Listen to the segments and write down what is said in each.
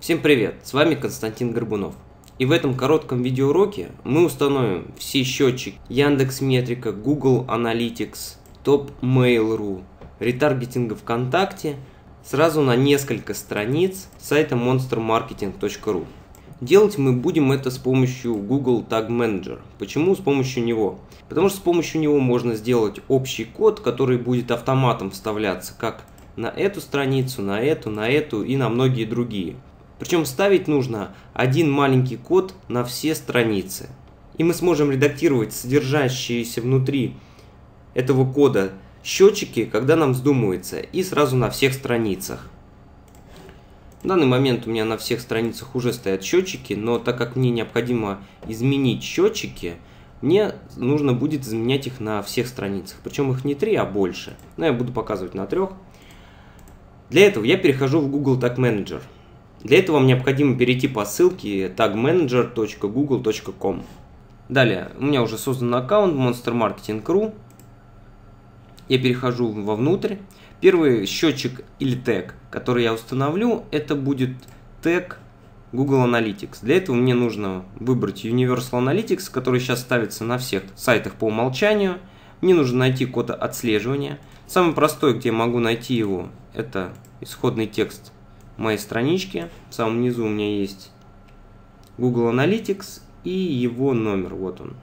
Всем привет, с вами Константин Горбунов. И в этом коротком видеоуроке мы установим все счетчики Яндекс.Метрика, Google Analytics, Top Mail.ru, ретаргетинга ВКонтакте сразу на несколько страниц сайта monstermarketing.ru. Делать мы будем это с помощью Google Tag Manager. Почему с помощью него? Потому что с помощью него можно сделать общий код, который будет автоматом вставляться как на эту страницу, на эту и на многие другие. Причем ставить нужно один маленький код на все страницы. И мы сможем редактировать содержащиеся внутри этого кода счетчики, когда нам вздумается, и сразу на всех страницах. В данный момент у меня на всех страницах уже стоят счетчики, но так как мне необходимо изменить счетчики, мне нужно будет изменять их на всех страницах. Причем их не 3, а больше. Но я буду показывать на 3. Для этого я перехожу в Google Tag Manager. Для этого вам необходимо перейти по ссылке tagmanager.google.com. Далее, у меня уже создан аккаунт monstermarketing.ru. Я перехожу вовнутрь. Первый счетчик или тег, который я установлю, это будет тег Google Analytics. Для этого мне нужно выбрать Universal Analytics, который сейчас ставится на всех сайтах по умолчанию. Мне нужно найти код отслеживания. Самый простой, где я могу найти его, это исходный текст моей странички. В самом низу у меня есть Google Analytics и его номер. Вот он.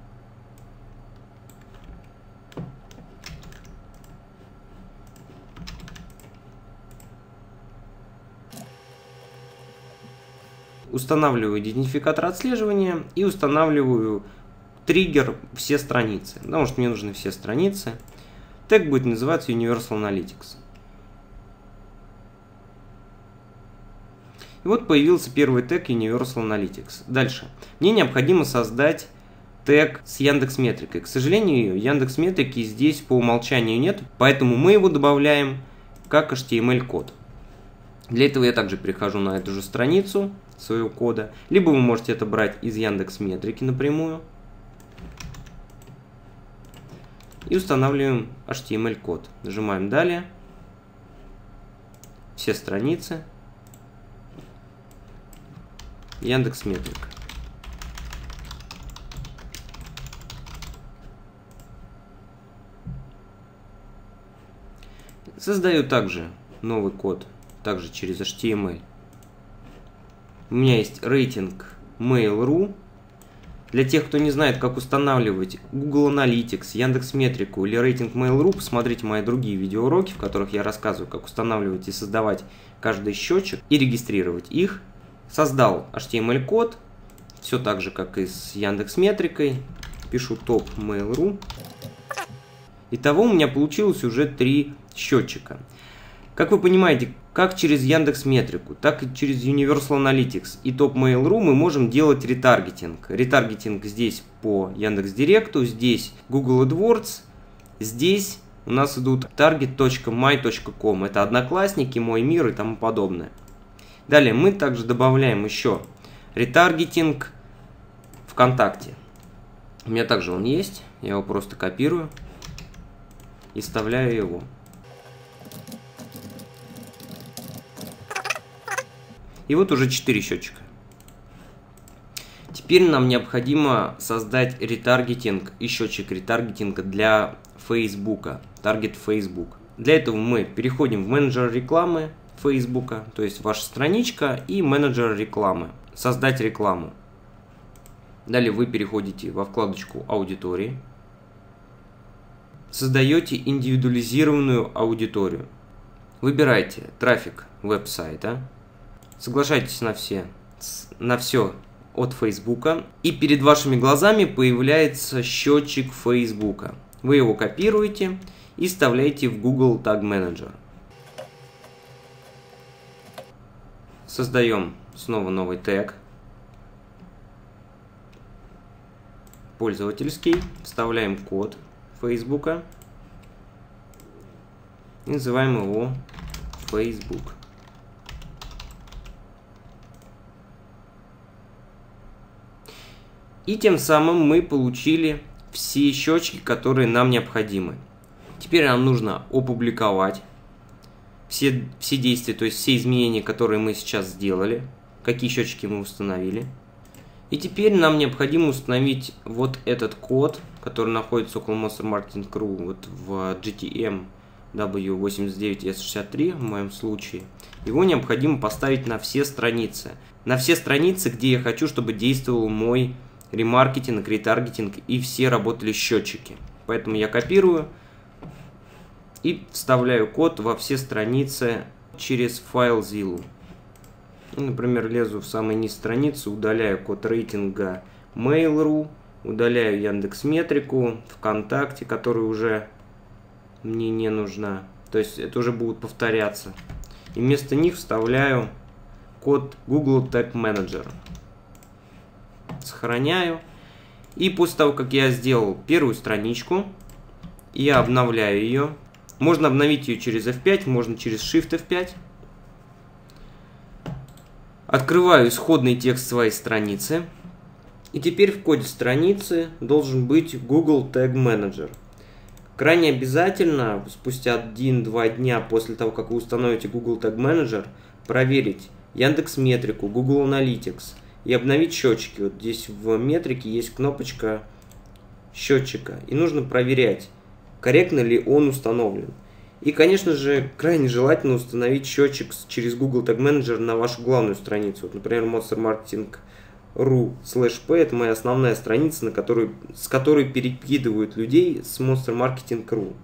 Устанавливаю идентификатор отслеживания и устанавливаю триггер все страницы, потому что мне нужны все страницы. Тег будет называться Universal Analytics. И вот появился первый тег Universal Analytics. Дальше. Мне необходимо создать тег с Яндекс.Метрикой. К сожалению, Яндекс.Метрики здесь по умолчанию нет, поэтому мы его добавляем как HTML-код. Для этого я также перехожу на эту же страницу своего кода. Либо вы можете это брать из Яндекс.Метрики напрямую. И устанавливаем HTML-код. Нажимаем «Далее». Все страницы. Яндекс.Метрика. Создаю также новый код, также через HTML. У меня есть рейтинг Mail.ru. Для тех, кто не знает, как устанавливать Google Analytics, Яндекс.Метрику или рейтинг Mail.ru, посмотрите мои другие видеоуроки, в которых я рассказываю, как устанавливать и создавать каждый счетчик и регистрировать их. Создал HTML-код, все так же, как и с Яндекс.Метрикой. Пишу Top Mail.ru. Итого у меня получилось уже 3 счетчика. Как вы понимаете, как через Яндекс.Метрику, так и через Universal Analytics и Top Mail.ru мы можем делать ретаргетинг. Ретаргетинг здесь по Яндекс.Директу, здесь Google AdWords, здесь у нас идут target.my.com. Это Одноклассники, Мой мир и тому подобное. Далее мы также добавляем еще ретаргетинг ВКонтакте. У меня также он есть, я его просто копирую и вставляю его. И вот уже 4 счетчика. Теперь нам необходимо создать ретаргетинг и счетчик ретаргетинга для Facebook, Target Facebook. Для этого мы переходим в менеджер рекламы Facebook, то есть ваша страничка и менеджер рекламы. Создать рекламу. Далее вы переходите во вкладочку аудитории. Создаете индивидуализированную аудиторию. Выбирайте трафик веб-сайта. Соглашайтесь на все от Facebook. И перед вашими глазами появляется счетчик Facebook. Вы его копируете и вставляете в Google Tag Manager. Создаем снова новый тег. Пользовательский. Вставляем код Facebook. И называем его Facebook. И тем самым мы получили все счетчики, которые нам необходимы. Теперь нам нужно опубликовать все действия, то есть все изменения, которые мы сейчас сделали, какие счетчики мы установили. И теперь нам необходимо установить вот этот код, который находится около Monster Marketing Ru, вот в GTM W89S63 в моем случае. Его необходимо поставить на все страницы. На все страницы, где я хочу, чтобы действовал мой ремаркетинг, ретаргетинг и все работали счетчики. Поэтому я копирую и вставляю код во все страницы через FileZilla. Например, лезу в самый низ страницы, удаляю код рейтинга Mail.ru, удаляю Яндекс.Метрику, ВКонтакте, которая уже мне не нужна. То есть это уже будут повторяться. И вместо них вставляю код Google Tag Manager. Сохраняю. И после того, как я сделал первую страничку, я обновляю ее. Можно обновить ее через F5, можно через Shift F5. Открываю исходный текст своей страницы. И теперь в коде страницы должен быть Google Tag Manager. Крайне обязательно, спустя 1-2 дня после того, как вы установите Google Tag Manager, проверить Яндекс.Метрику, Google Analytics и обновить счетчики. Вот здесь в метрике есть кнопочка счетчика. И нужно проверять, корректно ли он установлен. И, конечно же, крайне желательно установить счетчик через Google Tag Manager на вашу главную страницу. Вот, например, monstermarketing.ru/p – это моя основная страница, с которой перекидывают людей с Monster Marketing.ru.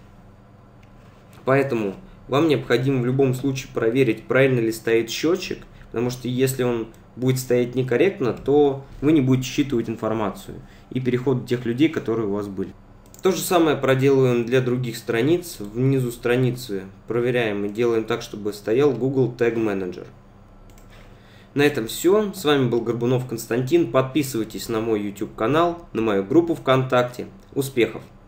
Поэтому вам необходимо в любом случае проверить, правильно ли стоит счетчик, потому что если он будет стоять некорректно, то вы не будете считывать информацию и переход тех людей, которые у вас были. То же самое проделываем для других страниц. Внизу страницы проверяем и делаем так, чтобы стоял Google Tag Manager. На этом все. С вами был Горбунов Константин. Подписывайтесь на мой YouTube канал, на мою группу ВКонтакте. Успехов!